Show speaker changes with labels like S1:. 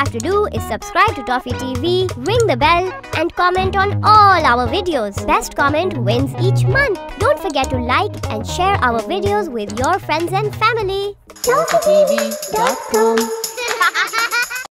S1: have to do is subscribe to Toffee TV, ring the bell, and comment on all our videos. Best comment wins each month. Don't forget to like and share our videos with your friends and family.
S2: ToffeeTV.com